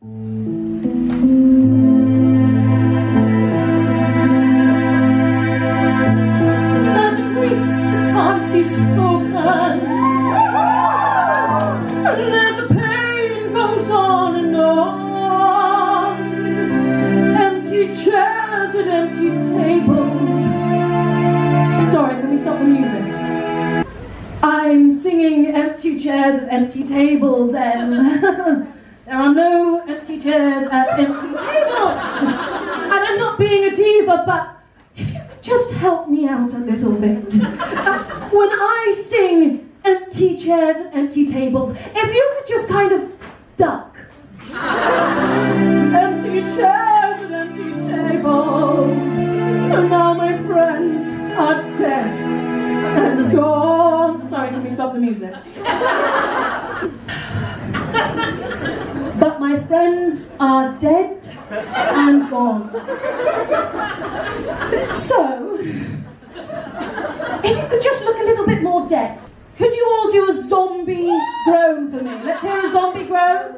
There's a grief that can't be spoken, and there's a pain goes on and on. Empty chairs and empty tables. Sorry, can we stop the music? I'm singing empty chairs and empty tables, and there are no empty chairs at empty tables. And I'm not being a diva, but if you could just help me out a little bit. When I sing empty chairs and empty tables, if you could just kind of duck. Empty chairs and empty tables, and now my friends are dead and gone. Sorry, can we stop the music? But my friends are dead and gone. So, if you could just look a little bit more dead. Could you all do a zombie groan for me? Let's hear a zombie groan.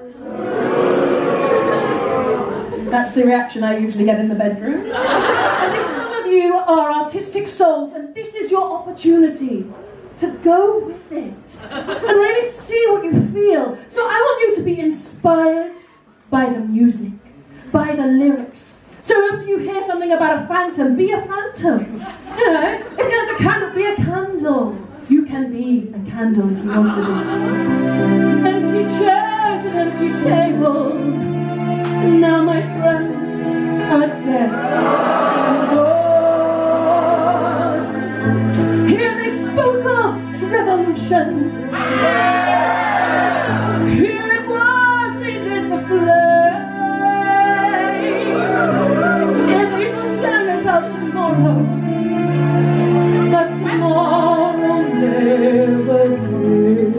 That's the reaction I usually get in the bedroom. I think some of you are artistic souls, and this is your opportunity to go with it and really see what you feel. So I want you to be inspired by the music, by the lyrics. So if you hear something about a phantom, be a phantom. You know, if there's a candle, be a candle. You can be a candle if you want to be. Empty chairs and empty tables. Now my friends are dead and gone. Here they spoke of revolution. Here it was, they lit the flame. And they sang about tomorrow, but tomorrow never came.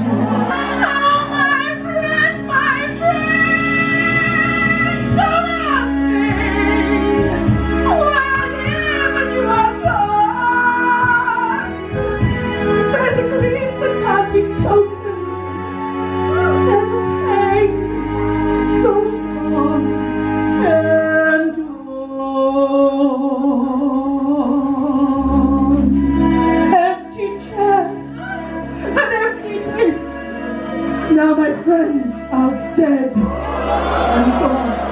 There's a pain goes on and on. Empty chairs and empty tables. Now my friends are dead and gone.